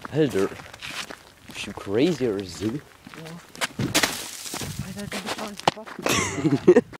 Alter. Bist du crazy oder so? Ja. Alter, du bist schon